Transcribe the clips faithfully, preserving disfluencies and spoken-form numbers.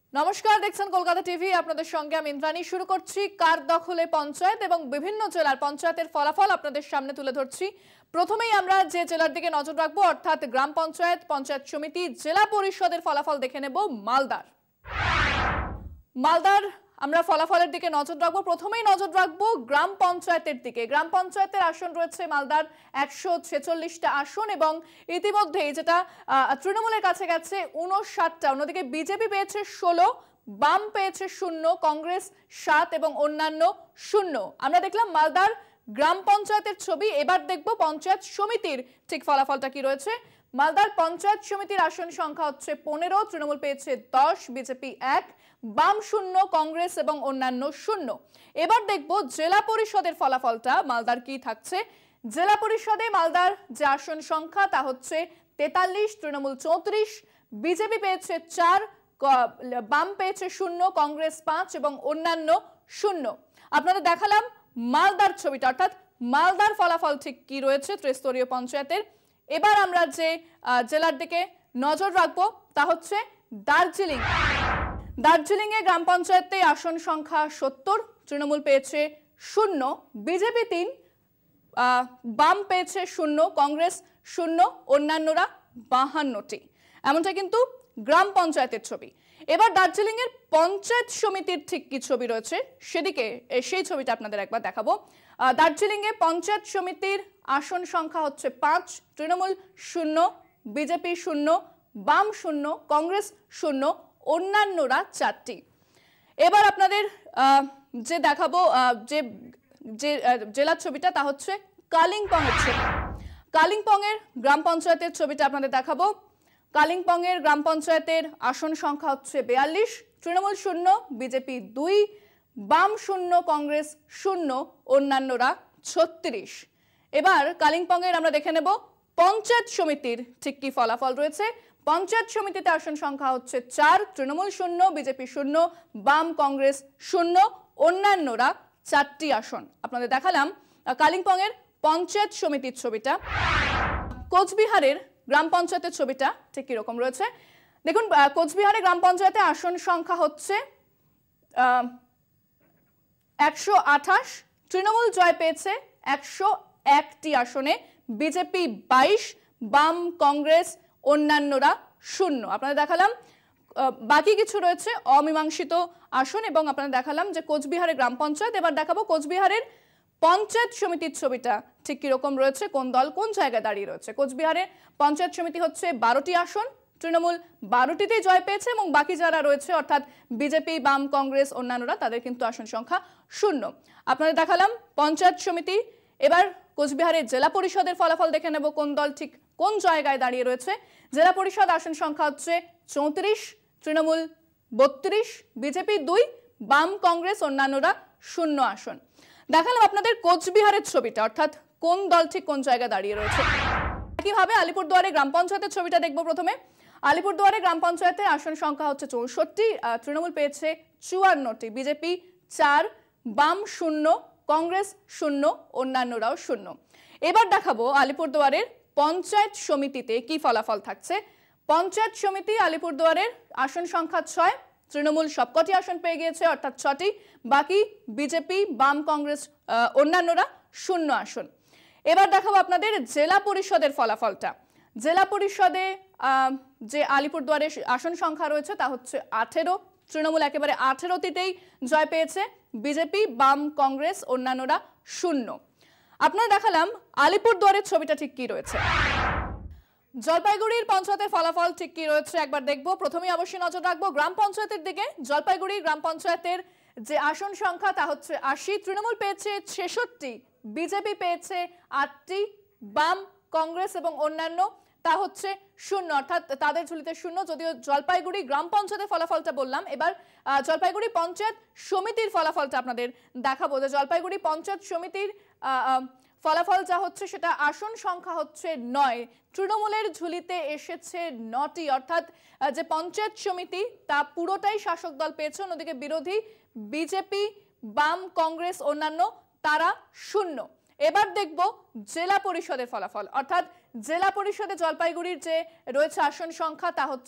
নমস্কার, দেখছেন কলকাতা টিভি। আপনাদের সঙ্গে আমি ইন্দ্রাণী। শুরু করছি কার দখলে পঞ্চায়েত এবং বিভিন্ন জেলার পঞ্চায়েতের ফলাফল আপনাদের সামনে তুলে ধরছি। প্রথমেই আমরা যে জেলার দিকে নজর রাখবো অর্থাৎ গ্রাম পঞ্চায়েত, পঞ্চায়েত সমিতি, জেলা পরিষদের ফলাফল দেখে নেব। মালদার মালদার আমরা ফলাফলের দিকে নজর রাখবো। প্রথমেই নজর রাখবো গ্রাম পঞ্চায়েতের দিকে। গ্রাম পঞ্চায়েতের আসন রয়েছে মালদার একশো ছেচল্লিশটা আসন এবং ইতিমধ্যেই যেটা তৃণমূলের কাছে গেছে উনষাটটা। অন্যদিকে বিজেপি পেয়েছে ষোলো, বাম পেয়েছে শূন্য, কংগ্রেস সাত এবং অন্যান্য শূন্য। আমরা দেখলাম মালদার গ্রাম পঞ্চায়েতের ছবি। এবার দেখবো পঞ্চায়েত সমিতির ঠিক ফলাফলটা কি রয়েছে। মালদার পঞ্চায়েত সমিতির আসন সংখ্যা হচ্ছে পনেরো, তৃণমূল পেয়েছে দশ, বিজেপি এক, বাম শূন্য, কংগ্রেস এবং অন্যান্য শূন্য। এবার দেখব জেলা পরিষদের ফলাফলটা মালদার কি থাকছে। জেলা পরিষদে মালদার যে আসন সংখ্যা তা হচ্ছে তেতাল্লিশ, তৃণমূল চৌত্রিশ, বিজেপি পেয়েছে চার, বাম পেয়েছে শূন্য, কংগ্রেস পাঁচ এবং অন্যান্য শূন্য। আপনাদের দেখালাম মালদার ছবিটা, অর্থাৎ মালদার ফলাফল ঠিক কি রয়েছে ত্রিস্তরীয় পঞ্চায়েতের। এবার আমরা যে জেলার দিকে নজর রাখবো তা হচ্ছে দার্জিলিং। দার্জিলিং এ গ্রাম পঞ্চায়েতে আসন সংখ্যা সত্তর, তৃণমূল পেয়েছে শূন্য, বিজেপি তিন, বাম পেয়েছে শূন্য, কংগ্রেস শূন্য, অন্যান্যরা বাহান্নটি। এমনটা কিন্তু গ্রাম পঞ্চায়েতের ছবি। এবার দার্জিলিং এর পঞ্চায়েত সমিতির ঠিক কি ছবি রয়েছে সেদিকে সেই ছবিটা আপনাদের একবার দেখাবো। দার্জিলিং এ পঞ্চায়েত সমিতির আসন সংখ্যা হচ্ছে পাঁচ, তৃণমূল শূন্য, বিজেপি শূন্য, বাম শূন্য, কংগ্রেস শূন্য, অন্যান্যরা চারটি। এবার আপনাদের যে দেখাবো যে যে জেলার ছবিটা তা হচ্ছে কালিম্পং এর ছবি। কালিম্পং এর গ্রাম পঞ্চায়েতের ছবিটা আপনাদের দেখাবো। কালিম্পং এর গ্রাম পঞ্চায়েতের আসন সংখ্যা হচ্ছে বিয়াল্লিশ, তৃণমূল শূন্য, বিজেপি দুই, বাম শূন্য, কংগ্রেস শূন্য, অন্যান্যরা ছত্রিশ। এবার কালিম্পং এর আমরা দেখে নেব পঞ্চায়েত সমিতির ঠিক কি ফলাফল রয়েছে। পঞ্চায়েত সমিতিতে আসন সংখ্যা হচ্ছে চার, তৃণমূল শূন্য, বিজেপি শূন্য, বাম কংগ্রেস শূন্য, অন্যান্যরা চারটি আসন। আপনাদের দেখালাম কালিম্পং এর পঞ্চায়েত সমিতির ছবিটা। কোচবিহারের গ্রাম পঞ্চায়েতের ছবিটা ঠিক কিরকম রয়েছে দেখুন। কোচবিহারের গ্রাম পঞ্চায়েতে আসন সংখ্যা হচ্ছে একশো আঠাশ, তৃণমূল জয় পেয়েছে একশো একটি আসনে, বিজেপি বাইশ, বাম কংগ্রেস অন্যান্যরা শূন্য। আপনাদের দেখালাম বাকি কিছু রয়েছে অমীমাংসিত আসন এবং আপনাদের দেখালাম যে কোচবিহারের গ্রাম পঞ্চায়েত। এবার দেখাবো কোচবিহারের পঞ্চায়েত সমিতির ছবিটা ঠিক কিরকম রয়েছে, কোন দল কোন জায়গায় দাঁড়িয়ে রয়েছে। কোচবিহারের পঞ্চায়েত সমিতি হচ্ছে বারোটি আসন, তৃণমূল বারোটিতেই জয় পেয়েছে এবং বাকি যারা রয়েছে অর্থাৎ বিজেপি, বাম, কংগ্রেস অন্যান্যরা তাদের কিন্তু আসন সংখ্যা শূন্য। আপনাদের দেখালাম পঞ্চায়েত সমিতি। এবার কোচবিহারের জেলা পরিষদের ফলাফল দেখে নেব কোন দল ঠিক কোন জায়গায় দাঁড়িয়ে রয়েছে। জেলা পরিষদ আসন সংখ্যা হচ্ছে চৌত্রিশ, তৃণমূল বত্রিশ, বিজেপি দুই, বাম কংগ্রেস অন্যান্যরা শূন্য আসন। দেখালাম আপনাদের কোচবিহারের ছবিটা, অর্থাৎ কোন দল ঠিক কোন জায়গায় দাঁড়িয়ে রয়েছে। একইভাবে আলিপুরদুয়ারে গ্রাম পঞ্চায়েতের ছবিটা দেখবো। প্রথমে আলিপুরদুয়ারে গ্রাম পঞ্চায়েতের আসন সংখ্যা হচ্ছে চৌষট্টি, তৃণমূল পেয়েছে চুয়ান্নটি, বিজেপি চার, বাম শূন্য, কংগ্রেস শূন্য, অন্যান্যরাও শূন্য। এবার দেখাবো আলিপুরদুয়ারের পঞ্চায়েত সমিতিতে কি ফলাফল থাকছে। পঞ্চায়েত সমিতি আলিপুরদুয়ারের আসন সংখ্যা ছয়, তৃণমূল সবকটি আসন পেয়ে গিয়েছে অর্থাৎ ছটি, বাকি বিজেপি, বাম, কংগ্রেস অন্যান্যরা শূন্য আসন। এবার দেখাবো আপনাদের জেলা পরিষদের ফলাফলটা। জেলা পরিষদে যে আলিপুরদুয়ারের আসন সংখ্যা রয়েছে তা হচ্ছে আঠেরো, তৃণমূল একেবারে আঠেরোটিতেই জয় পেয়েছে, বিজেপি, বাম, কংগ্রেস অন্যান্যরা শূন্য। আপনারা দেখালাম আলিপুরদুয়ারের ছবিটা ঠিক কি রয়েছে। জলপাইগুড়ির পঞ্চায়েতের ফলাফল ঠিক কি রয়েছে একবার দেখবো। প্রথমেই অবশ্যই নজর রাখবো গ্রাম পঞ্চায়েতের দিকে। জলপাইগুড়ি গ্রাম পঞ্চায়েতের যে আসন সংখ্যা তা হচ্ছে আশি, তৃণমূল পেয়েছে ছেষট্টি, বিজেপি পেয়েছে আটটি, বাম, কংগ্রেস এবং অন্যান্য তা হচ্ছে শূন্য, অর্থাৎ তাদের ঝুলিতে শূন্য। যদিও জলপাইগুড়ি গ্রাম পঞ্চায়েতের ফলাফলটা বললাম, এবার জলপাইগুড়ি পঞ্চায়েত সমিতির ফলাফলটা আপনাদের দেখাবো। যে জলপাইগুড়ি পঞ্চায়েত সমিতির ফলাফল যা হচ্ছে সেটা আসন সংখ্যা হচ্ছে নয়, তৃণমূলের ঝুলিতে এসেছে নটি, অর্থাৎ যে পঞ্চায়েত সমিতি তা পুরোটাই শাসক দল পেয়েছে। অন্যদিকে বিরোধী বিজেপি, বাম, কংগ্রেস অন্যান্য তারা শূন্য। এবার দেখব জেলা পরিষদের ফলাফল, অর্থাৎ জেলা পরিষদে জলপাইগুড়ির যে রয়েছে আসন সংখ্যা তা হচ্ছে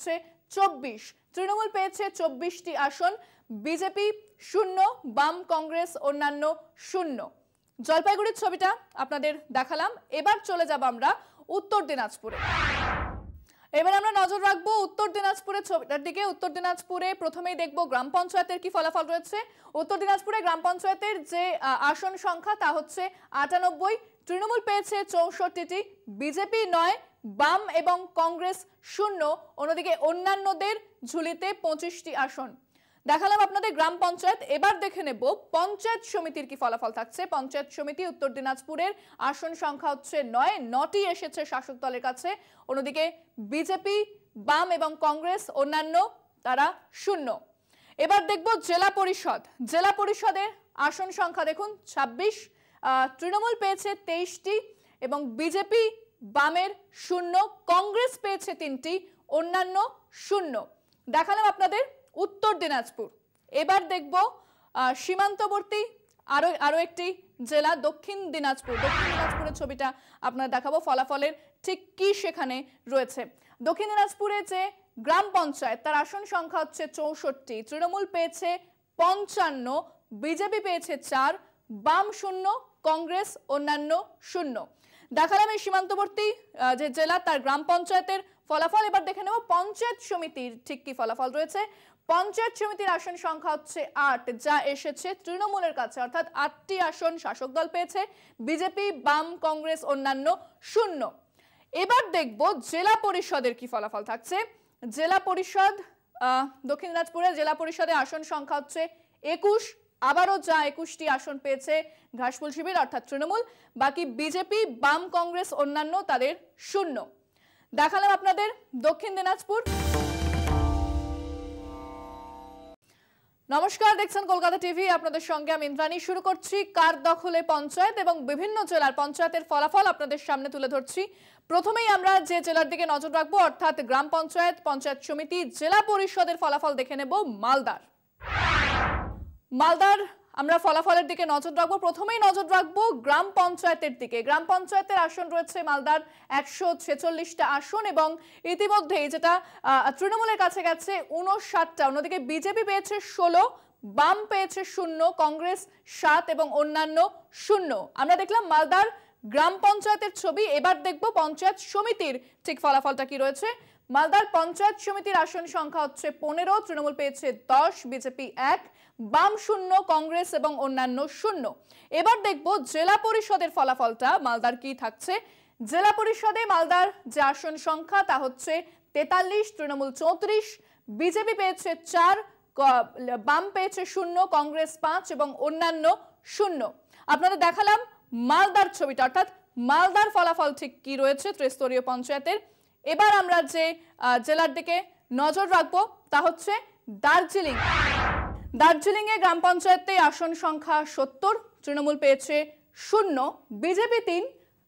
চব্বিশ, তৃণমূল পেয়েছে চব্বিশটি আসন, বিজেপি শূন্য, বাম কংগ্রেস অন্যান্য শূন্য। জলপাইগুড়ির ছবিটা আপনাদের দেখালাম। এবার চলে যাব আমরা উত্তর দিনাজপুরে। এবার আমরা নজর রাখবো উত্তর দিনাজপুরের ছবিটার দিকে। উত্তর দিনাজপুরে প্রথমেই দেখবো গ্রাম পঞ্চায়েতের কি ফলাফল রয়েছে। উত্তর দিনাজপুরে গ্রাম পঞ্চায়েতের যে আসন সংখ্যা তা হচ্ছে আটানব্বই, তৃণমূল পেয়েছে চৌষট্টিটি, বিজেপি নয়, বাম এবং কংগ্রেস শূন্য, অন্যদিকে অন্যান্যদের ঝুলিতে পঁচিশটি আসন। দেখালাম আপনাদের গ্রাম পঞ্চায়েত। এবার দেখে নেব পঞ্চায়েত সমিতির কি ফলাফল থাকছে। পঞ্চায়েত সমিতি উত্তর দিনাজপুরের আসন সংখ্যা হচ্ছে নয়, নটি এসেছে শাসক দলের কাছে, অন্যদিকে বিজেপি, বাম এবং কংগ্রেস অন্যান্য তারা শূন্য। এবার দেখব জেলা পরিষদ। জেলা পরিষদের আসন সংখ্যা দেখুন ছাব্বিশ, তৃণমূল পেয়েছে তেইশটি এবং বিজেপি বামের শূন্য, কংগ্রেস পেয়েছে তিনটি, অন্যান্য শূন্য। দেখালাম আপনাদের উত্তর দিনাজপুর। এবার দেখব সীমান্তবর্তী আরো আরো একটি জেলা দক্ষিণ দিনাজপুর। দক্ষিণ দিনাজপুরের ছবিটা আপনারা দেখাবো, ফলাফলের ঠিক কি সেখানে রয়েছে। দক্ষিণ দিনাজপুরে যে গ্রাম পঞ্চায়েত তার আসন সংখ্যা হচ্ছে চৌষট্টি, তৃণমূল পেয়েছে পঞ্চান্ন, বিজেপি পেয়েছে চার, বাম শূন্য, কংগ্রেস অন্যান্য শূন্য। দেখালাম এই সীমান্তবর্তী যে জেলা তার গ্রাম পঞ্চায়েতের ফলাফল। এবার দেখে নেব পঞ্চায়েত সমিতির ঠিক কি ফলাফল রয়েছে। পঞ্চায়েত সমিতির আসন সংখ্যা হচ্ছে আট, যা এসেছে তৃণমূলের কাছে, অর্থাৎ আটটি আসন শাসক দল পেয়েছে, বিজেপি, বাম, কংগ্রেস অন্যান্য শূন্য। এবার দেখব জেলা পরিষদের কি ফলাফল থাকছে। জেলা পরিষদ দক্ষিণ দিনাজপুরে জেলা পরিষদের আসন সংখ্যা হচ্ছে একুশ, আবারও যা একুশটি আসন পেয়েছে ঘাসফুল শিবির অর্থাৎ তৃণমূল, বাকি বিজেপি, বাম, কংগ্রেস অন্যান্য তাদের শূন্য। দেখালাম আপনাদের দক্ষিণ দিনাজপুর। নমস্কার, দেখছেন কলকাতা টিভি, আপনাদের সঙ্গে আমি ইন্দ্রাণী। শুরু করছি কার দখলে পঞ্চায়েত এবং বিভিন্ন জেলার পঞ্চায়েতের ফলাফল আপনাদের সামনে তুলে ধরছি। প্রথমেই আমরা যে জেলার দিকে নজর রাখবো অর্থাৎ গ্রাম পঞ্চায়েত, পঞ্চায়েত সমিতি, জেলা পরিষদের ফলাফল দেখে নেব। মালদার মালদার আমরা ফলাফলের দিকে নজর রাখবো। প্রথমেই নজর রাখবো গ্রাম পঞ্চায়েতের দিকে। গ্রাম পঞ্চায়েতের আসন রয়েছে মালদার একশো ছেচল্লিশটা আসন এবং ইতিমধ্যেই যেটা তৃণমূলের কাছে গেছে উনষাটটা, অন্যদিকে বিজেপি পেয়েছে ষোলো, বাম পেয়েছে শূন্য, কংগ্রেস সাত এবং অন্যান্য শূন্য। আমরা দেখলাম মালদার গ্রাম পঞ্চায়েতের ছবি। এবার দেখব পঞ্চায়েত সমিতির ঠিক ফলাফলটা কি রয়েছে। মালদার পঞ্চায়েত সমিতির আসন সংখ্যা হচ্ছে পনেরো, তৃণমূল পেয়েছে দশ, বিজেপি এক, বাম শূন্য, কংগ্রেস এবং অন্যান্য শূন্য। এবার দেখব জেলা পরিষদের ফলাফলটা মালদার কি থাকছে। জেলা পরিষদে মালদার যে আসন সংখ্যা তা হচ্ছে তেতাল্লিশ, তৃণমূল চৌত্রিশ, বিজেপি পেয়েছে চার, বাম পেয়েছে শূন্য, কংগ্রেস পাঁচ এবং অন্যান্য শূন্য। আপনাদের দেখালাম মালদার ছবিটা, অর্থাৎ মালদার ফলাফল ঠিক কি রয়েছে ত্রিস্তরীয় পঞ্চায়েতের। এবার আমরা যে জেলার দিকে নজর রাখবো তা হচ্ছে দার্জিলিং। দার্জিলিং এ গ্রাম পঞ্চায়েতে আসন সংখ্যা সত্তর, তৃণমূল পেয়েছে শূন্য, বিজেপি তিন,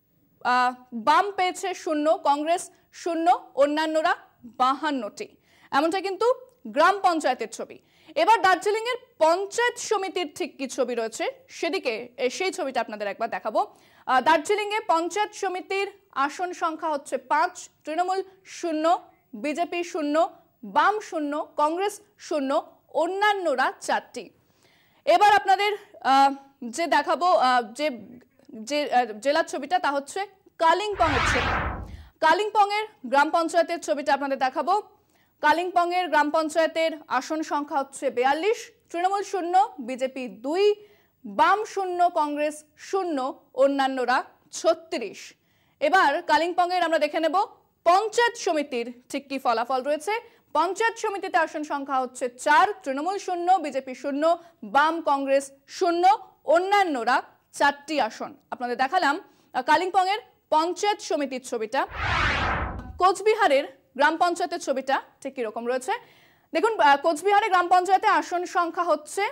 বাম পেয়েছে শূন্য, কংগ্রেস শূন্য, অন্যান্যরা বাহান্নটি। এমনটা কিন্তু গ্রাম পঞ্চায়েতের ছবি। এবার দার্জিলিং এর পঞ্চায়েত সমিতির ঠিক কি ছবি রয়েছে সেদিকে সেই ছবিটা আপনাদের একবার দেখাবো। দার্জিলিং এ পঞ্চায়েত সমিতির আসন সংখ্যা হচ্ছে পাঁচ, তৃণমূল শূন্য, বিজেপি শূন্য, বাম শূন্য, কংগ্রেস শূন্য, অন্যান্যরা চারটি। এবার আপনাদের যে দেখাবো যে যে জেলার ছবিটা তা হচ্ছে কালিম্পং এর ছবি। কালিম্পং এর গ্রাম পঞ্চায়েতের ছবিটা আপনাদের দেখাবো। কালিম্পং এর গ্রাম পঞ্চায়েতের আসন সংখ্যা হচ্ছে বিয়াল্লিশ, তৃণমূল শূন্য, বিজেপি দুই, বাম শূন্য, কংগ্রেস শূন্য, অন্যান্যরা ছত্রিশ। এবার কালিম্পং এর আমরা দেখে নেব পঞ্চায়েত সমিতির ঠিক কি ফলাফল রয়েছে। পঞ্চায়েত সমিতিতে আসন সংখ্যা হচ্ছে চার, তৃণমূল শূন্য, বিজেপি শূন্য, বাম কংগ্রেস শূন্য, অন্যান্যরা চারটি আসন। আপনাদের দেখালাম কালিম্পং এর পঞ্চায়েত সমিতির ছবিটা। কোচবিহারের গ্রাম পঞ্চায়েতের ছবিটা ঠিক কিরকম রয়েছে দেখুন। কোচবিহারের গ্রাম পঞ্চায়েতে আসন সংখ্যা হচ্ছে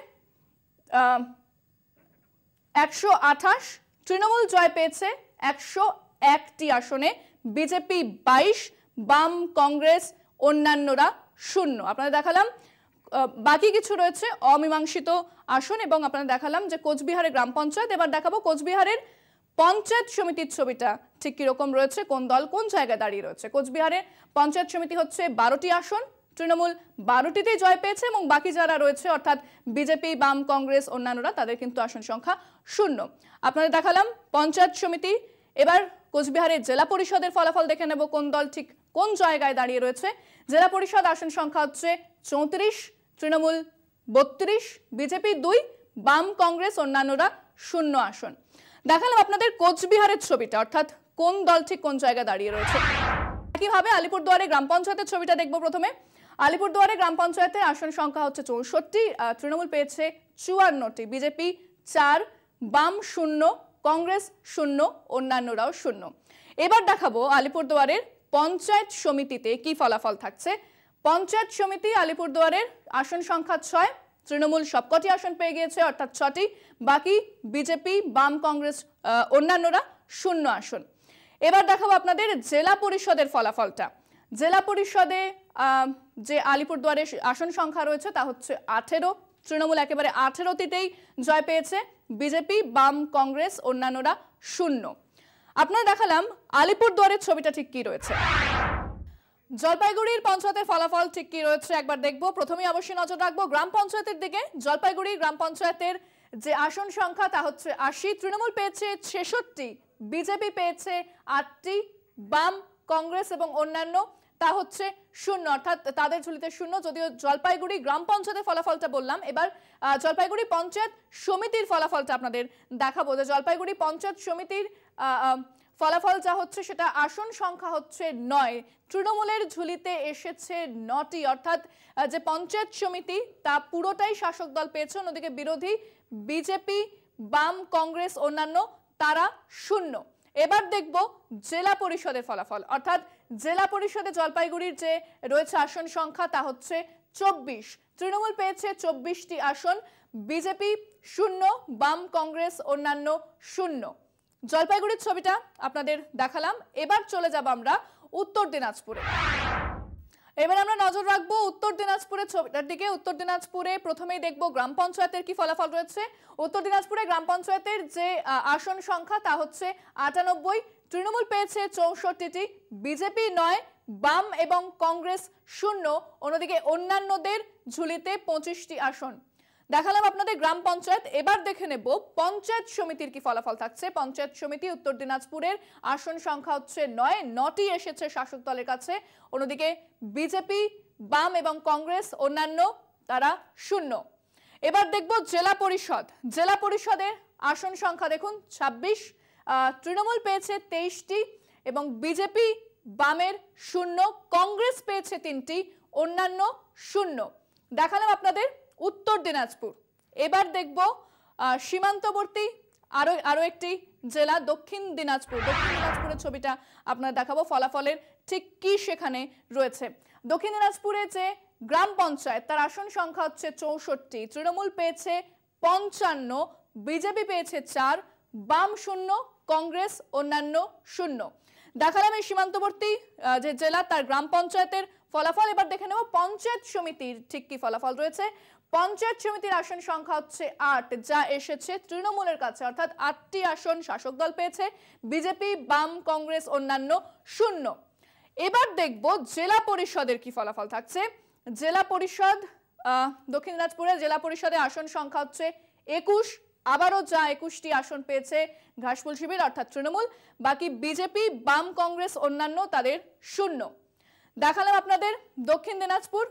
একশো আঠাশ, তৃণমূল জয় পেয়েছে একশো একটি আসনে, বিজেপি বাইশ, বাম কংগ্রেস অন্যান্যরা শূন্য। আপনাদের দেখালাম বাকি কিছু রয়েছে অমীমাংসিত আসন এবং আপনাদের দেখালাম যে কোচবিহারের গ্রাম পঞ্চায়েত। এবার দেখাবো কোচবিহারের পঞ্চায়েত সমিতির ছবিটা ঠিক কিরকম রয়েছে, কোন দল কোন জায়গায় দাঁড়িয়ে রয়েছে। কোচবিহারের পঞ্চায়েত সমিতি হচ্ছে বারোটি আসন, তৃণমূল বারোটিতেই জয় পেয়েছে এবং বাকি যারা রয়েছে অর্থাৎ বিজেপি, বাম, কংগ্রেস, অন্যান্যরা তাদের কিন্তু আসন সংখ্যা শূন্য। আপনাদের দেখালাম পঞ্চায়েত সমিতি। এবার কোচবিহারের জেলা পরিষদের ফলাফল দেখে নেব কোন দল ঠিক কোন জায়গায় দাঁড়িয়ে রয়েছে। জেলা পরিষদ আসন সংখ্যা হচ্ছে চৌত্রিশ, তৃণমূল বত্রিশ, বিজেপি দুই, বাম, কংগ্রেস, অন্যান্যরা শূন্য আসন। দেখালাম আপনাদের কোচবিহারের ছবিটা, অর্থাৎ কোন দল ঠিক কোন জায়গায় দাঁড়িয়ে রয়েছে। একইভাবে আলিপুরদুয়ারে গ্রাম পঞ্চায়েতের ছবিটা দেখবো প্রথমে। আলিপুরদুয়ারে গ্রাম পঞ্চায়েতের আসন সংখ্যা হচ্ছে চৌষট্টি, তৃণমূল পেয়েছে চুয়ান্নটি, বিজেপি চার, বাম শূন্য, কংগ্রেস শূন্য, অন্যান্যরাও শূন্য। এবার দেখাবো আলিপুরদুয়ারের পঞ্চায়েত সমিতিতে কি ফলাফল থাকছে। পঞ্চায়েত সমিতি আলিপুরদুয়ারের আসন সংখ্যা ছয়, তৃণমূল সবকটি আসন পেয়ে গিয়েছে অর্থাৎ ছটি, বাকি বিজেপি, বাম, কংগ্রেস, অন্যান্যরা শূন্য আসন। এবার দেখাবো আপনাদের জেলা পরিষদের ফলাফলটা। জেলা পরিষদে যে আলিপুরদুয়ারের আসন সংখ্যা রয়েছে তা হচ্ছে আঠেরো, তৃণমূল একেবারে আঠেরোটিতেই জয় পেয়েছে, বিজেপি, বাম, কংগ্রেস, অন্যান্যরা শূন্য। আপনারা দেখালাম আলিপুরদুয়ারের ছবিটা ঠিক কি রয়েছে। জলপাইগুড়ির পঞ্চায়েতের ফলাফল ঠিক কি রয়েছে একবার দেখবো। প্রথমেই অবশ্যই নজর রাখবো গ্রাম পঞ্চায়েতের দিকে। জলপাইগুড়ি গ্রাম পঞ্চায়েতের যে আসন সংখ্যা তা হচ্ছে আশি, তৃণমূল পেয়েছে ছেষট্টি, বিজেপি পেয়েছে আটটি, বাম, কংগ্রেস এবং অন্যান্য তা হচ্ছে শূন্য, অর্থাৎ তাদের ঝুলিতে শূন্য। যদিও জলপাইগুড়ি গ্রাম পঞ্চায়েতের ফলাফলটা বললাম, এবার জলপাইগুড়ি পঞ্চায়েত সমিতির ফলাফলটা আপনাদের দেখাবো। যে জলপাইগুড়ি পঞ্চায়েত সমিতির ফলাফল যা হচ্ছে সেটা আসন সংখ্যা হচ্ছে নয়, তৃণমূলের ঝুলিতে এসেছে নটি, অর্থাৎ যে পঞ্চায়েত সমিতি তা পুরোটাই শাসক দল পেয়েছে, অন্যদিকে বিরোধী বিজেপি, বাম, কংগ্রেস, অন্যান্য তারা শূন্য। এবার দেখব জেলা পরিষদের ফলাফল, অর্থাৎ জেলা পরিষদে জলপাইগুড়ির যে রয়েছে আসন সংখ্যা তা হচ্ছে চব্বিশ, তৃণমূল পেয়েছে চব্বিশটি আসন, বিজেপি শূন্য, বাম, কংগ্রেস, অন্যান্য শূন্য। জলপাইগুড়ির ছবিটা আপনাদের দেখালাম। এবার চলে যাব আমরা উত্তর দিনাজপুরে। এবার আমরা নজর রাখবো উত্তর দিনাজপুরের ছবিটার দিকে। উত্তর দিনাজপুরে প্রথমেই দেখবো গ্রাম পঞ্চায়েতের কি ফলাফল রয়েছে। উত্তর দিনাজপুরে গ্রাম পঞ্চায়েতের যে আসন সংখ্যা তা হচ্ছে আটানব্বই, তৃণমূল পেয়েছে চৌষট্টিটি, বিজেপি নয়, বাম এবং কংগ্রেস শূন্য, অন্যদিকে অন্যান্যদের ঝুলিতে পঁচিশটি আসন। দেখালাম আপনাদের গ্রাম পঞ্চায়েত। এবার দেখে নেব পঞ্চায়েত সমিতির কি ফলাফল থাকছে। পঞ্চায়েত সমিতি উত্তর দিনাজপুরের আসন সংখ্যা হচ্ছে নয়, নটি এসেছে শাসক দলের কাছে, অন্যদিকে বিজেপি, বাম এবং কংগ্রেস, অন্যান্য তারা শূন্য। এবার দেখব জেলা পরিষদ। জেলা পরিষদের আসন সংখ্যা দেখুন ছাব্বিশ, তৃণমূল পেয়েছে তেইশটি এবং বিজেপি, বামের শূন্য, কংগ্রেস পেয়েছে তিনটি, অন্যান্য শূন্য। দেখালাম আপনাদের উত্তর দিনাজপুর। এবার দেখব সীমান্তবর্তী আরো আরো একটি জেলা দক্ষিণ দিনাজপুর। দক্ষিণ দিনাজপুরের ছবিটা আপনারা দেখাবো, ফলাফলের ঠিক কি সেখানে রয়েছে। দক্ষিণ দিনাজপুরে যে গ্রাম পঞ্চায়েত তার আসন সংখ্যা হচ্ছে চৌষট্টি, তৃণমূল পেয়েছে পঞ্চান্ন, বিজেপি পেয়েছে চার, বাম শূন্য, কংগ্রেস, অন্যান্য শূন্য। দেখালাম এই সীমান্তবর্তী যে জেলা তার গ্রাম পঞ্চায়েতের ফলাফল। এবার দেখে নেব পঞ্চায়েত সমিতির ঠিক কি ফলাফল রয়েছে। পঞ্চায়েত সমিতির আসন সংখ্যা হচ্ছে আট, যা এসেছে তৃণমূলের কাছে, অর্থাৎ আটটি আসন শাসক দল পেয়েছে, বিজেপি, বাম, কংগ্রেস, অন্যান্য শূন্য। এবার দেখব জেলা পরিষদের কি ফলাফল থাকছে। জেলা পরিষদ দক্ষিণ দিনাজপুরের জেলা পরিষদের আসন সংখ্যা হচ্ছে একুশ, আবারও যা একুশটি আসন পেয়েছে ঘাসফুল শিবির অর্থাৎ তৃণমূল, বাকি বিজেপি, বাম, কংগ্রেস, অন্যান্য তাদের শূন্য। দেখালাম আপনাদের দক্ষিণ দিনাজপুর।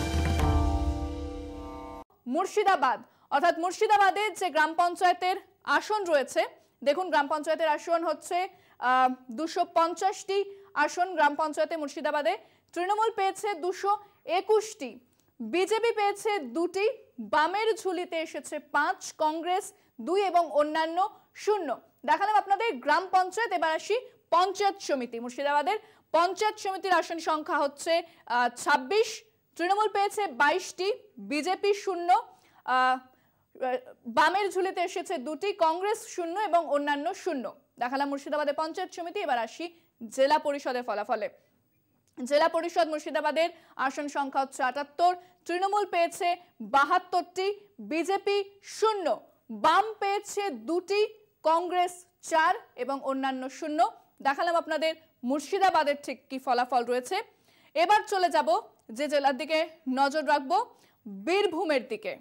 মুর্শিদাবাদ, অর্থাৎ মুর্শিদাবাদের যে গ্রাম পঞ্চায়েতের আসন রয়েছে, দেখুন গ্রাম পঞ্চায়েতের আসন হচ্ছে আহ দুশো পঞ্চাশটি আসন গ্রাম পঞ্চায়েতে মুর্শিদাবাদে, তৃণমূল পেয়েছে দুশো একুশটি, বিজেপি পেয়েছে দুটি, বামের ঝুলিতে এসেছে পাঁচ, কংগ্রেস দুই এবং অন্যান্য শূন্য। দেখালাম আপনাদের গ্রাম পঞ্চায়েত। এবার আসি পঞ্চায়েত সমিতি। মুর্শিদাবাদের পঞ্চায়েত সমিতির আসন সংখ্যা হচ্ছে ছাব্বিশ, তৃণমূল পেয়েছে বাইশটি, বিজেপি শূন্য, বামের ঝুলিতে এসেছে দুটি, কংগ্রেস শূন্য এবং অন্যান্য শূন্য। দেখালাম মুর্শিদাবাদের পঞ্চায়েত সমিতি। এবার আসি জেলা পরিষদের ফলাফলে। জেলা পরিষদ মুর্শিদাবাদের আসন সংখ্যা হচ্ছে আটাত্তর, তৃণমূল পেয়েছে বাহাত্তরটি, বিজেপি শূন্য, বাম পেয়েছে দুটি, কংগ্রেস চার এবং অন্যান্য শূন্য। দেখালাম আপনাদের মুর্শিদাবাদের ঠিক কি ফলাফল রয়েছে। এবার চলে যাব যে জেলার দিকে নজর রাখবো বীরভূমের দিকে।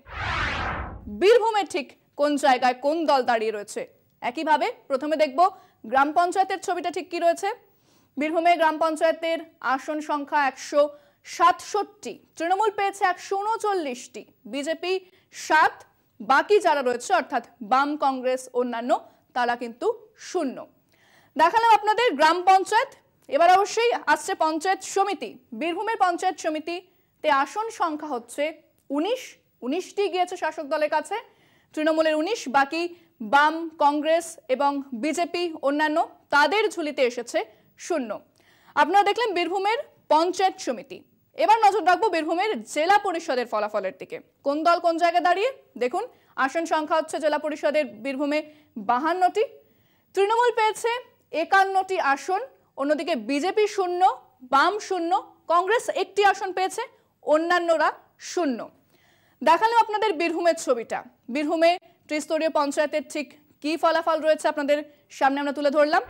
বীরভূমের ঠিক কোন জায়গায় কোন দল দাঁড়িয়ে রয়েছে। একইভাবে প্রথমে দেখব গ্রাম পঞ্চায়েতের ছবিটা ঠিক কি রয়েছে। বীরভূমে গ্রাম পঞ্চায়েতের আসন সংখ্যা একশো সাতষট্টি, তৃণমূল পেয়েছে একশো উনচল্লিশটি, বিজেপি সাত, বাকি যারা রয়েছে অর্থাৎ বাম, কংগ্রেস, অন্যান্য তারা কিন্তু শূন্য। দেখালাম আপনাদের গ্রাম পঞ্চায়েত। এবার অবশ্যই আসছে পঞ্চায়েত সমিতি। বীরভূমের পঞ্চায়েত সমিতিতে আসন সংখ্যা হচ্ছে উনিশ, উনিশটি গিয়েছে শাসক দলের কাছে, তৃণমূলের উনিশ, বাকি বাম, কংগ্রেস এবং বিজেপি অন্যান্য তাদের ঝুলিতে এসেছে শূন্য। আপনারা দেখলেন বীরভূমের পঞ্চায়েত সমিতি। এবার নজর রাখবো বীরভূমের জেলা পরিষদের ফলাফলের দিকে। কোন দল কোন জায়গায় দাঁড়িয়ে দেখুন। আসন সংখ্যা হচ্ছে জেলা পরিষদের বীরভূমে বাহান্নটি, তৃণমূল পেয়েছে একান্নটি আসন, অন্যদিকে বিজেপি শূন্য, বাম শূন্য, কংগ্রেস একটি আসন পেয়েছে, অন্যান্যরা শূন্য। দেখালাম আপনাদের বীরভূমের ছবিটা। বীরভূমে ত্রিস্তরীয় পঞ্চায়েতের ঠিক কি ফলাফল রয়েছে আপনাদের সামনে আমরা তুলে ধরলাম।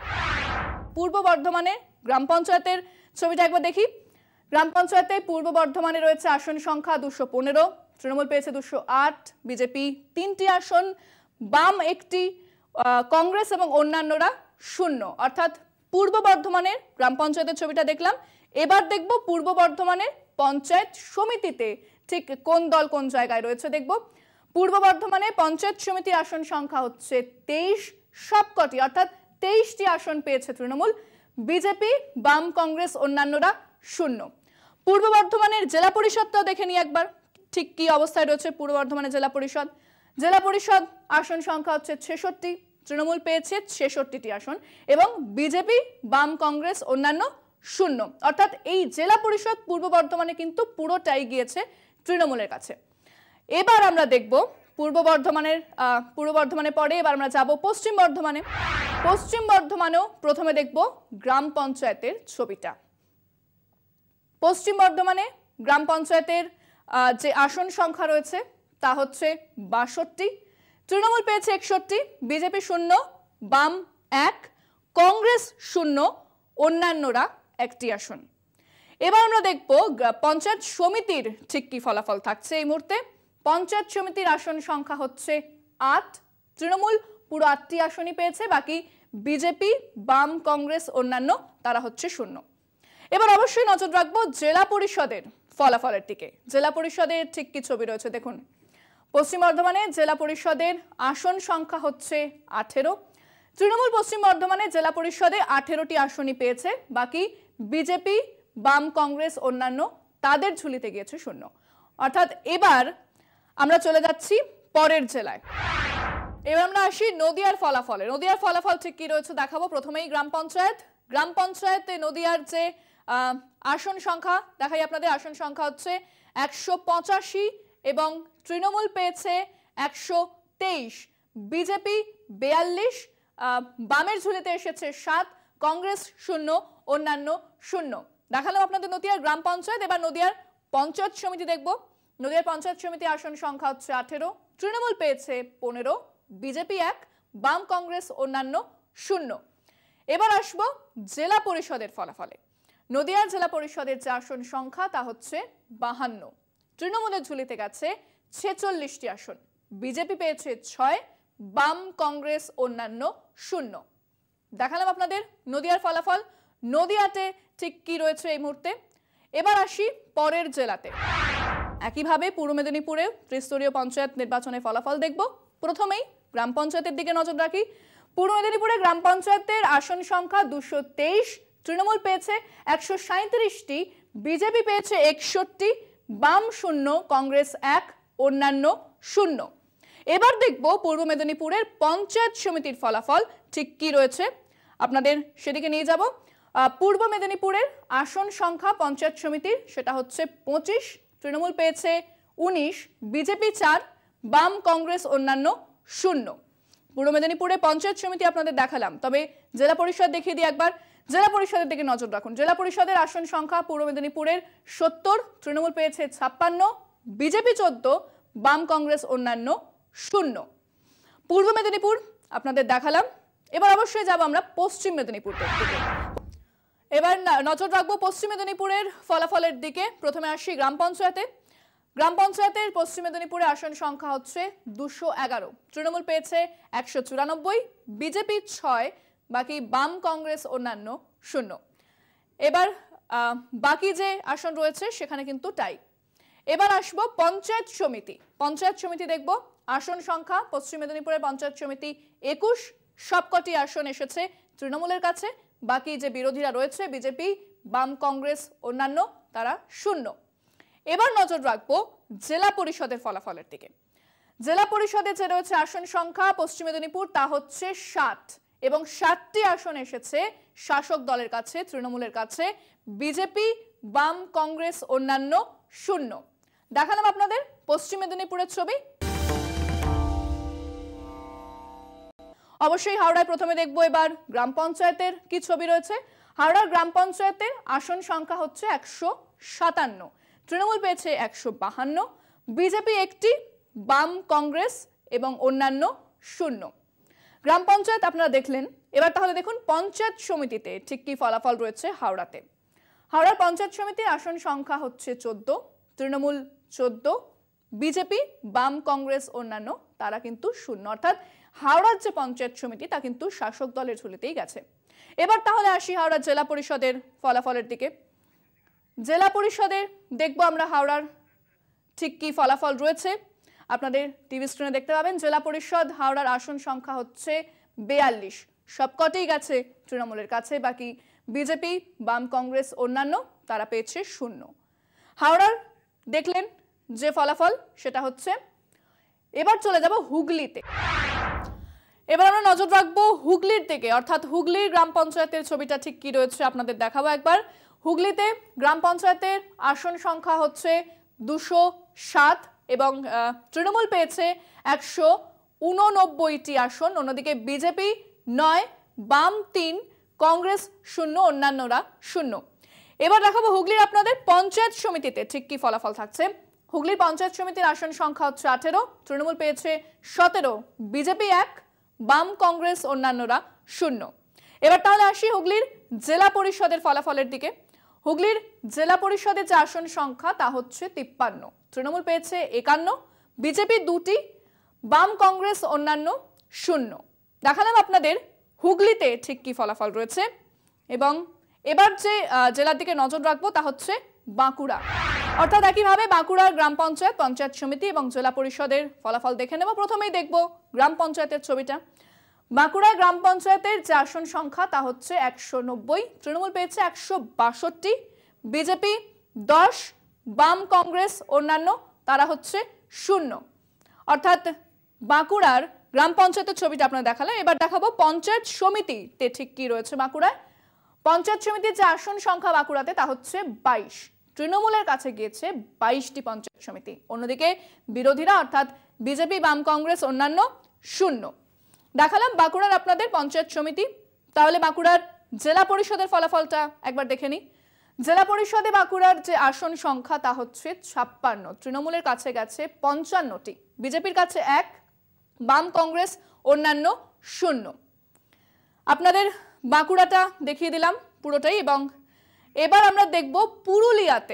পূর্ব বর্ধমানে গ্রাম পঞ্চায়েতের ছবিটা একবার দেখি। গ্রাম পঞ্চায়েতে পূর্ব বর্ধমানে রয়েছে আসন সংখ্যা দুশো পনেরো, তৃণমূল পেয়েছে দুশো আট, বিজেপি তিনটি আসন, বাম একটি, কংগ্রেস এবং অন্যান্যরা শূন্য। অর্থাৎ পূর্ব বর্ধমানের গ্রাম পঞ্চায়েতের ছবিটা দেখলাম। এবার দেখব পূর্ব বর্ধমানের পঞ্চায়েত সমিতিতে ঠিক কোন দল কোন জায়গায় রয়েছে দেখব। পূর্ব বর্ধমানে পঞ্চায়েত সমিতির আসন সংখ্যা হচ্ছে তেইশ, সবকটি অর্থাৎ তেইশটি আসন পেয়েছে তৃণমূল, বিজেপি, বাম, কংগ্রেস, অন্যান্যরা শূন্য। পূর্ব বর্ধমানের জেলা পরিষদটাও দেখে নিই একবার ঠিক কি অবস্থায় রয়েছে পূর্ব বর্ধমানের জেলা পরিষদ। জেলা পরিষদ আসন সংখ্যা হচ্ছে ছেষট্টি, তৃণমূল পেয়েছে ছেষট্টিটি আসন এবং বিজেপি, বাম, কংগ্রেস, অন্যান্য শূন্য। অর্থাৎ এই জেলা পরিষদ পূর্ব বর্ধমানে কিন্তু পুরোটাই গিয়েছে তৃণমূলের কাছে। এবার আমরা দেখব পূর্ব বর্ধমানের পূর্ব বর্ধমানে পরে এবার আমরা যাব পশ্চিম বর্ধমানে। পশ্চিম বর্ধমানেও প্রথমে দেখব গ্রাম পঞ্চায়েতের ছবিটা। পশ্চিম বর্ধমানে গ্রাম পঞ্চায়েতের যে আসন সংখ্যা রয়েছে তা হচ্ছে বাষট্টি, তৃণমূল পেয়েছে একষট্টি, বিজেপি শূন্য, বাম এক, কংগ্রেস শূন্য, অন্যান্যরা একটি আসন। এবার আমরা দেখব পঞ্চায়েত সমিতির ঠিক কি ফলাফল থাকছে এই মুহূর্তে। পঞ্চায়েত সমিতির আসন সংখ্যা হচ্ছে আট, তৃণমূল পুরো আটটি আসনই পেয়েছে, বাকি বিজেপি, বাম, কংগ্রেস, অন্যান্য তারা হচ্ছে শূন্য। এবার অবশ্যই নজর রাখবো জেলা পরিষদের ফলাফলের দিকে। জেলা পরিষদের ঠিক কি ছবি রয়েছে দেখুন। পশ্চিম বর্ধমানে জেলা পরিষদের আসন সংখ্যা হচ্ছে আঠেরো, তৃণমূল পশ্চিম বর্ধমানে জেলা পরিষদে আঠেরোটি আসনই পেয়েছে, বাকি বিজেপি, বাম, কংগ্রেস, অন্যান্য তাদের ঝুলিতে গিয়েছে শূন্য। অর্থাৎ এবার আমরা চলে যাচ্ছি পরের জেলায়। এবার আমরা আসি নদিয়ার ফলাফলে। নদিয়ার ফলাফল ঠিক কি রয়েছে দেখাবো। প্রথমেই গ্রাম পঞ্চায়েত। গ্রাম পঞ্চায়েতে নদিয়ার যে আসন সংখ্যা দেখাই আপনাদের, আসন সংখ্যা হচ্ছে একশো পঁচাশি এবং তৃণমূল পেয়েছে একশো তেইশ, বিজেপি বিয়াল্লিশ, বামের ঝুলিতে এসেছে সাত, কংগ্রেস শূন্য, অন্যান্য শূন্য। দেখালাম আপনাদের নদিয়ার গ্রাম পঞ্চায়েত। এবার নদিয়ার পঞ্চায়েত সমিতি দেখব। নদিয়ার পঞ্চায়েত সমিতি আসন সংখ্যা হচ্ছে আঠেরো, তৃণমূল পেয়েছে পনেরো, বিজেপি এক, বাম, কংগ্রেস, অন্যান্য শূন্য। এবার আসবো জেলা পরিষদের ফলাফলে। নদিয়ার জেলা পরিষদের যে আসন সংখ্যা তা হচ্ছে বাহান্ন, তৃণমূলের ঝুলিতে গেছে ছেচল্লিশটি আসন, বিজেপি পেয়েছে ছয়, বাম, কংগ্রেস, অন্যান্য শূন্য। দেখালাম আপনাদের নদিয়ার ফলাফল। নদিয়াতে ঠিক কি রয়েছে এই মুহূর্তে। এবার আসি পরের জেলাতে। একইভাবে পূর্ব মেদিনীপুরে ত্রিস্তরীয় পঞ্চায়েত নির্বাচনের ফলাফল দেখব। প্রথমেই গ্রাম পঞ্চায়েতের দিকে নজর রাখি। পূর্ব মেদিনীপুরে গ্রাম পঞ্চায়েতের আসন সংখ্যা দুশো তেইশ, তৃণমূল পেয়েছে একশো সাঁত্রিশটি, বিজেপি পেয়েছে একষট্টি, বাম শূন্য, কংগ্রেস এক, অন্যান্য শূন্য। এবার দেখব পূর্ব মেদিনীপুরের পঞ্চায়েত সমিতির ফলাফল ঠিক কি রয়েছে, আপনাদের সেদিকে নিয়ে যাব। পূর্ব মেদিনীপুরের আসন সংখ্যা পঞ্চায়েত সমিতির সেটা হচ্ছে পঁচিশ, তৃণমূল পেয়েছে উনিশ, বিজেপি চার, বাম, কংগ্রেস, অন্যান্য শূন্য। পূর্ব মেদিনীপুরে পঞ্চায়েত সমিতি আপনাদের দেখালাম, তবে জেলা পরিষদ দেখিয়ে দিই একবার। জেলা পরিষদের দিকে নজর রাখুন। জেলা পরিষদের আসন সংখ্যা পূর্ব মেদিনীপুরের সত্তর, তৃণমূল পেয়েছে ছাপ্পান্ন, বিজেপি চোদ্দ, বাম, কংগ্রেস, অন্যান্য শূন্য। পূর্ব মেদিনীপুর আপনাদের দেখালাম। এবার অবশ্যই যাব আমরা পশ্চিম মেদিনীপুর দিকে। এবার নজর রাখবো পশ্চিম মেদিনীপুরের ফলাফলের দিকে। প্রথমে আসি গ্রাম পঞ্চায়েতে। গ্রাম পঞ্চায়েতের পশ্চিম মেদিনীপুরে আসন সংখ্যা হচ্ছে দুশো এগারো, তৃণমূল পেয়েছে একশো চুরানব্বই, বিজেপি ছয়, বাকি বাম কংগ্রেস অন্যান্য শূন্য। এবার বাকি যে আসন রয়েছে সেখানে কিন্তু টাই। এবার আসবো পঞ্চায়েত সমিতি। পঞ্চায়েত সমিতি দেখব আসন সংখ্যা পশ্চিম মেদিনীপুরের পঞ্চায়েত সমিতি একুশ, সবকটি আসন এসেছে তৃণমূলের কাছে, বাকি যে বিরোধীরা রয়েছে বিজেপি বাম কংগ্রেস অন্যান্য তারা শূন্য। এবার নজর রাখবো জেলা পরিষদের ফলাফলের দিকে। জেলা পরিষদে যে রয়েছে আসন সংখ্যা পশ্চিম মেদিনীপুর তা হচ্ছে ষাট এবং ষাটটি আসন এসেছে শাসক দলের কাছে তৃণমূলের কাছে, বিজেপি বাম কংগ্রেস অন্যান্য শূন্য। দেখালাম আপনাদের পশ্চিম মেদিনীপুরের ছবি। অবশ্যই হাওড়ায় প্রথমে দেখবো এবার গ্রাম পঞ্চায়েতের কি ছবি রয়েছে। হাওড়ার গ্রাম পঞ্চায়েতের আসন সংখ্যা হচ্ছে একশো সাতান্ন, তৃণমূল পেয়েছে একশো বাহান্ন, বিজেপি একটি, বাম কংগ্রেস এবং অন্যান্য শূন্য। গ্রাম পঞ্চায়েত আপনারা দেখলেন। এবার তাহলে দেখুন পঞ্চায়েত সমিতিতে ঠিক কি ফলাফল রয়েছে হাওড়াতে। হাওড়ার পঞ্চায়েত সমিতির আসন সংখ্যা হচ্ছে চোদ্দ, তৃণমূল চোদ্দ, বিজেপি বাম কংগ্রেস অন্যান্য তারা কিন্তু শূন্য। অর্থাৎ হাওড়ার যে পঞ্চায়েত সমিতি তা কিন্তু শাসক দলের ঝুলিতেই গেছে। এবার তাহলে আসি হাওড়ার জেলা পরিষদের ফলাফলের দিকে। জেলা পরিষদে দেখবো আমরা হাওড়ার ঠিক কি ফলাফল রয়েছে। আপনাদের টিভি স্ক্রিনে দেখতে পাবেন জেলা পরিষদ হাওড়ার আসন সংখ্যা হচ্ছে বেয়াল্লিশ, সবকটি গেছে তৃণমূলের কাছে, বাকি বিজেপি বাম কংগ্রেস অন্যান্য তারা পেয়েছে শূন্য। হাওড়ার দেখলেন যে ফলাফল সেটা হচ্ছে। এবার চলে যাব হুগলিতে। এবার আমরা নজর রাখবো হুগলির দিকে, অর্থাৎ হুগলির গ্রাম পঞ্চায়েতের ছবিটা ঠিক কি রয়েছে আপনাদের দেখাবো একবার। হুগলিতে গ্রাম পঞ্চায়েতের আসন সংখ্যা হচ্ছে দুশো সাত এবং তৃণমূল পেয়েছে একশো উননব্বইটি আসন, অন্যদিকে বিজেপি নয়, বাম তিন, কংগ্রেস শূন্য, অন্যান্যরা শূন্য। এবার দেখাবো হুগলির আপনাদের পঞ্চায়েত সমিতিতে ঠিক কি ফলাফল থাকছে। হুগলির পঞ্চায়েত সমিতির আসন সংখ্যা হচ্ছে আঠেরো, তৃণমূল পেয়েছে সতেরো, বিজেপি এক, বাম কংগ্রেস অন্যান্যরা শূন্য। এবার তাহলে আসি হুগলির জেলা পরিষদের ফলাফলের দিকে। হুগলির জেলা পরিষদের যে আসন সংখ্যা তা হচ্ছে তিপ্পান্ন, তৃণমূল পেয়েছে একান্ন, বিজেপি দুটি, বাম কংগ্রেস অন্যান্য শূন্য। দেখালাম আপনাদের হুগলিতে ঠিক কি ফলাফল রয়েছে। এবং এবার যে জেলার দিকে নজর রাখবো তা হচ্ছে বাঁকুড়া। অর্থাৎ একইভাবে বাঁকুড়ার গ্রাম পঞ্চায়েত, পঞ্চায়েত সমিতি এবং জেলা পরিষদের ফলাফল দেখে নেব। প্রথমেই দেখব গ্রাম পঞ্চায়েতের ছবিটা। বাঁকুড়া গ্রাম পঞ্চায়েতের যে আসন সংখ্যা তা হচ্ছে একশো নব্বই, তৃণমূল পেয়েছে একশো বাষট্টি, বিজেপি দশ, বাম কংগ্রেস অন্যান্য তারা হচ্ছে শূন্য। অর্থাৎ বাঁকুড়ার গ্রাম পঞ্চায়েতের ছবিটা আপনারা দেখালাম। এবার দেখাবো পঞ্চায়েত সমিতিতে ঠিক কি রয়েছে বাঁকুড়ায়। পঞ্চায়েত সমিতির যে আসন সংখ্যা বাঁকুড়াতে তা হচ্ছে বাইশ, তৃণমূলের কাছে গিয়েছে বাইশটি পঞ্চায়েত সমিতি, অন্যদিকে বিরোধীরা অর্থাৎ বিজেপি বাম কংগ্রেস অন্যান্য শূন্য। দেখালাম বাঁকুড়ার আপনাদের পঞ্চায়েত সমিতি। তাহলে বাঁকুড়ার জেলা পরিষদের ফলাফলটা একবার দেখে নিই। জেলা পরিষদে বাঁকুড়ার যে আসন সংখ্যা তা হচ্ছে ছাপ্পান্ন, তৃণমূলের কাছে গেছে পঞ্চান্নটি, বিজেপির কাছে এক, বাম কংগ্রেস অন্যান্য শূন্য। আপনাদের বাঁকুড়াটা দেখিয়ে দিলাম পুরোটাই। এবং এবার আমরা দেখব পুরুলিয়াতে।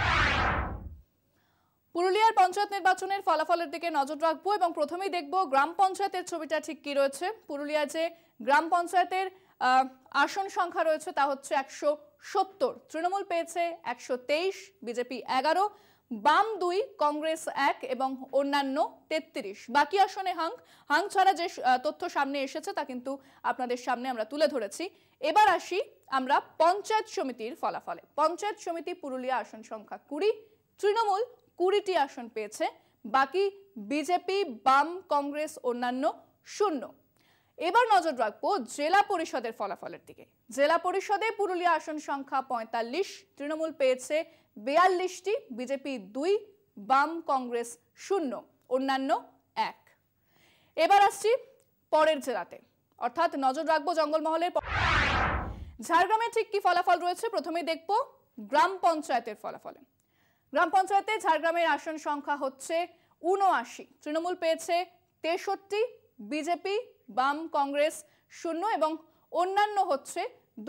পুরুলিয়ার পঞ্চায়েত নির্বাচনের ফলাফলের দিকে নজর রাখবো এবং প্রথমেই দেখব গ্রাম পঞ্চায়েতের ছবিটা ঠিক কি রয়েছে। পুরুলিয়ায় যে গ্রাম পঞ্চায়েতের আসন সংখ্যা রয়েছে তা হচ্ছে একশো সত্তর, তৃণমূল পেয়েছে একশো তেইশ, বিজেপি এগারো, বাম দুই, কংগ্রেস এক এবং অন্যান্য তেত্রিশ। বাকি আসনে হাং হাং ছাড়া যে তথ্য সামনে এসেছে তা কিন্তু আপনাদের সামনে আমরা তুলে ধরেছি। এবার আসি আমরা পঞ্চায়েত সমিতির ফলাফলে। পঞ্চায়েত সমিতি পুরুলিয়া আসন সংখ্যা কুড়ি, তৃণমূল কুড়িটি আসন পেয়েছে, বাকি বিজেপি বাম কংগ্রেস অন্যান্য শূন্য। এবার নজর রাখবো জেলা পরিষদের ফলাফলের দিকে। জেলা পরিষদে পুরুলিয়া আসন সংখ্যা পঁয়তাল্লিশ, তৃণমূল পেয়েছে বিয়াল্লিশটি, বিজেপি দুই, বাম কংগ্রেস শূন্য, অন্যান্য এক। এবার আসছি পরের জেলাতে, অর্থাৎ নজর রাখবো জঙ্গলমহলের। ঝাড়গ্রামে ঠিক কি ফলাফল রয়েছে প্রথমেই দেখবো গ্রাম পঞ্চায়েতের ফলাফলে। গ্রাম পঞ্চায়েতে ঝাড়গ্রামের আসন সংখ্যা হচ্ছে উনআশি, তৃণমূল পেয়েছে তেষট্টি, বিজেপি বাম কংগ্রেস শূন্য এবং অন্যান্য হচ্ছে দুই।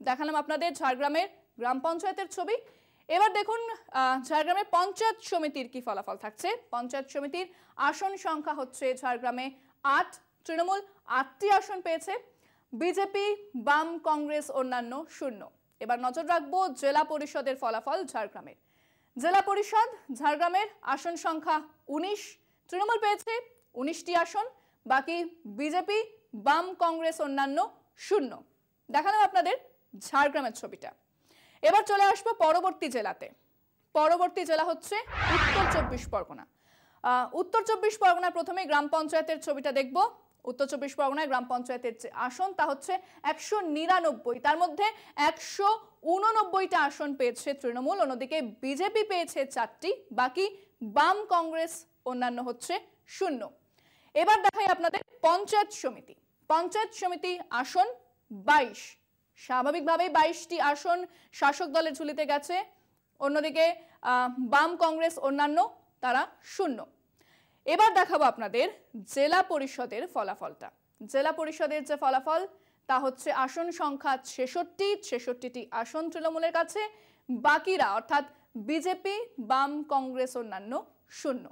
দেখালাম আপনাদের ঝাড়গ্রামের গ্রাম পঞ্চায়েতের ছবি। এবার দেখুন ঝাড়গ্রামের পঞ্চায়েত সমিতির কি ফলাফল থাকছে। পঞ্চায়েত সমিতির আসন সংখ্যা হচ্ছে ঝাড়গ্রামে আট, তৃণমূল আটটি আসন পেয়েছে, বিজেপি, বাম, কংগ্রেস অন্যান্য শূন্য। এবার নজর রাখবো জেলা পরিষদের ফলাফল ঝাড়গ্রামের। জেলা পরিষদ ঝাড়গ্রামের আসন সংখ্যা উনিশ, তৃণমূল পেয়েছে উনিশটি আসন, বাকি বিজেপি, বাম, কংগ্রেস অন্যান্য শূন্য। দেখালাম আপনাদের ঝাড়গ্রামের ছবিটা। এবার চলে আসবো পরবর্তী জেলাতে। পরবর্তী জেলা হচ্ছে উত্তর চব্বিশ পরগনা। উত্তর চব্বিশ পরগনার প্রথমে গ্রাম পঞ্চায়েতের ছবিটা দেখব। উত্তর চব্বিশ পরগনায় গ্রাম পঞ্চায়েতের যে আসন তা হচ্ছে একশো নিরানব্বই, তার মধ্যে একশো উননব্বইটা আসন পেয়েছে তৃণমূল, অন্যদিকে বিজেপি পেয়েছে চারটি, বাকি বাম, কংগ্রেস অন্যান্য হচ্ছে শূন্য। এবার দেখাই আপনাদের পঞ্চায়েত সমিতি। পঞ্চায়েত সমিতি আসন বাইশ, স্বাভাবিকভাবেই বাইশটি আসন শাসক দলের ঝুলিতে গেছে, অন্যদিকে বাম, কংগ্রেস অন্যান্য তারা শূন্য। এবার দেখাবো আপনাদের জেলা পরিষদের ফলাফলটা। জেলা পরিষদের যে ফলাফল তা হচ্ছে আসন সংখ্যা ছেষট্টি, ছেষট্টিটি আসন তৃণমূলের কাছে, বাকিরা অর্থাৎ বিজেপি, বাম, কংগ্রেস অন্যান্য শূন্য।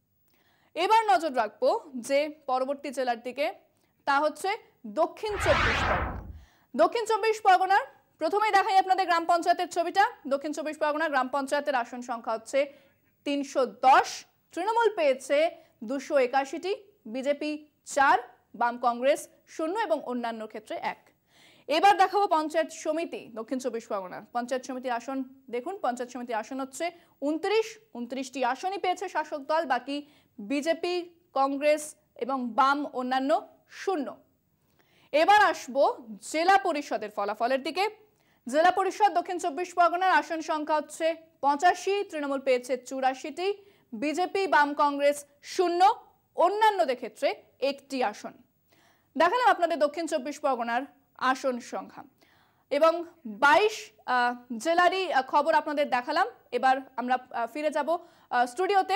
এবার নজর রাখবো যে পরবর্তী জেলার দিকে, তা হচ্ছে দক্ষিণ চব্বিশ পরগনা। দক্ষিণ চব্বিশ পরগনার প্রথমেই দেখাই আপনাদের গ্রাম পঞ্চায়েতের ছবিটা। দক্ষিণ চব্বিশ পরগনা গ্রাম পঞ্চায়েতের আসন সংখ্যা হচ্ছে তিনশো দশ, তৃণমূল পেয়েছে দুশো একাশিটি, বিজেপি চার, বাম, কংগ্রেস শূন্য এবং অন্যান্য ক্ষেত্রে এক। এবার দেখাবো পঞ্চায়েত সমিতি দক্ষিণ চব্বিশ পরগনা। পঞ্চায়েত সমিতির আসন দেখুন। পঞ্চায়েত সমিতির আসন হচ্ছে উনত্রিশ, উনত্রিশটি আসনই পেয়েছে শাসক দল, বাকি বিজেপি, কংগ্রেস এবং বাম অন্যান্য শূন্য। এবার আসবো জেলা পরিষদের ফলাফলের দিকে। জেলা পরিষদ দক্ষিণ চব্বিশ পরগনার আসন সংখ্যা হচ্ছে পঁচাশি, তৃণমূল পেয়েছে চুরাশিটি, বিজেপি, বাম, কংগ্রেস শূন্য, অন্যান্যদের ক্ষেত্রে একটি আসন। দেখালাম আপনাদের দক্ষিণ চব্বিশ পরগনার আসন সংখ্যা এবং বাইশ জেলারই খবর আপনাদের দেখালাম। এবার আমরা ফিরে যাব স্টুডিওতে।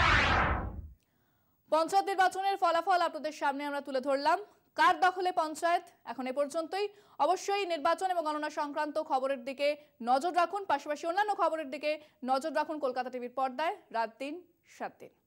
পঞ্চায়েত নির্বাচনের ফলাফল আপনাদের সামনে আমরা তুলে ধরলাম। কার দখলে পঞ্চায়েত এখন এ পর্যন্তই। অবশ্যই নির্বাচন এবং গণনা সংক্রান্ত খবরের দিকে নজর রাখুন, পাশাপাশি অন্যান্য খবরের দিকে নজর রাখুন কলকাতা টিভির পর্দায় রাত দিন সাত দিন।